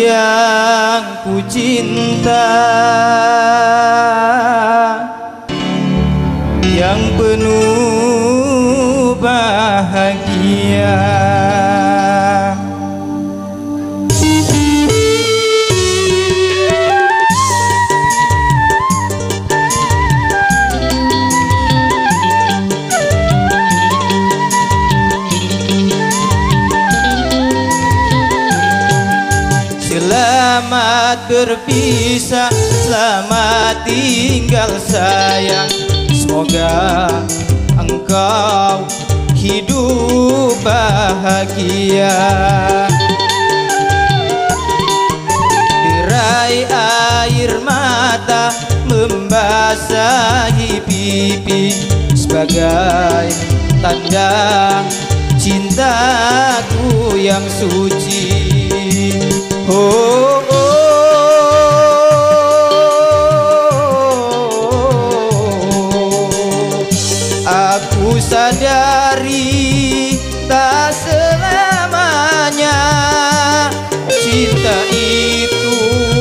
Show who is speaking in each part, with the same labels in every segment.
Speaker 1: yang ku cinta, yang penuh bahagia. Selamat berpisah, selamat tinggal sayang. Semoga engkau hidup bahagia. Derai air mata membasahi pipi sebagai tanda cintaku yang suci. Oh, aku sadari tak selamanya cinta itu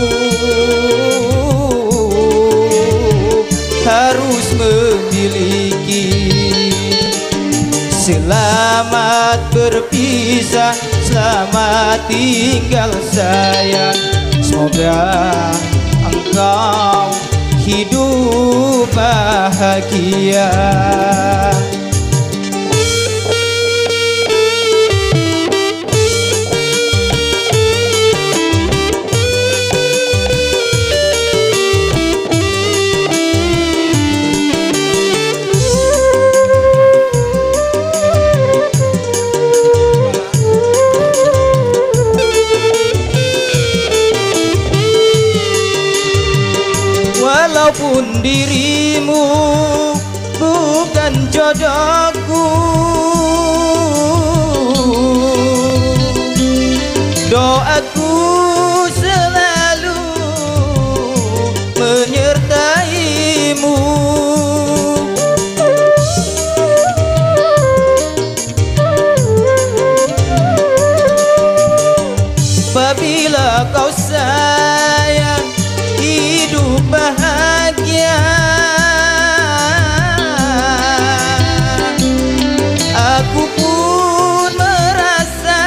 Speaker 1: harus memiliki. Selamat berpisah, selamat tinggal sayang. Semoga engkau hidup bahagia. Walaupun dirimu bukan jodohku, doaku selalu menyertaimu. Apabila kau sayang hidup bahagia, aku pun merasa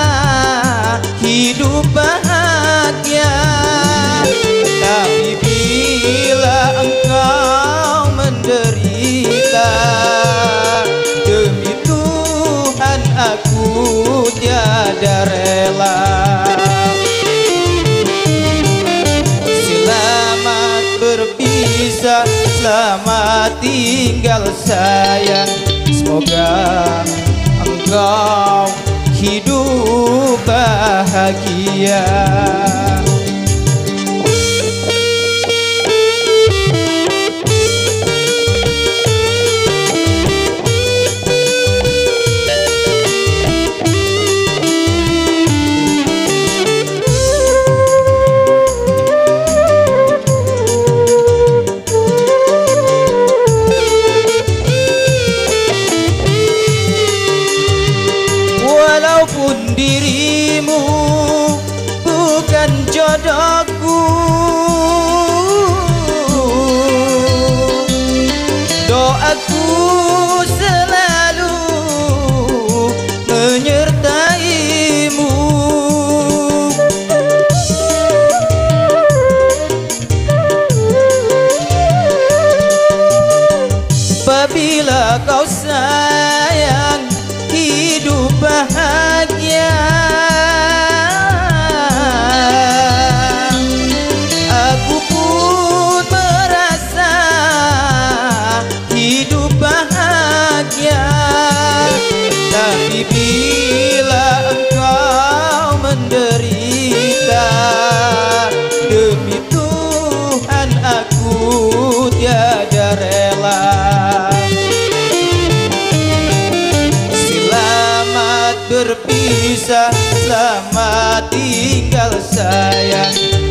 Speaker 1: hidup bahagia. Tapi bila engkau menderita, demi Tuhan aku tiada rela. Berpisah, selamat tinggal sayang. Semoga engkau hidup bahagia. Walaupun dirimu bukan jodohku, doaku selalu menyertaimu. Apabila kau sayang hidup bahagia, aku pun merasa hidup bahagia. Tapi bila engkau menderita, demi Tuhan aku tiada rela. Berpisah, selamat tinggal sayang.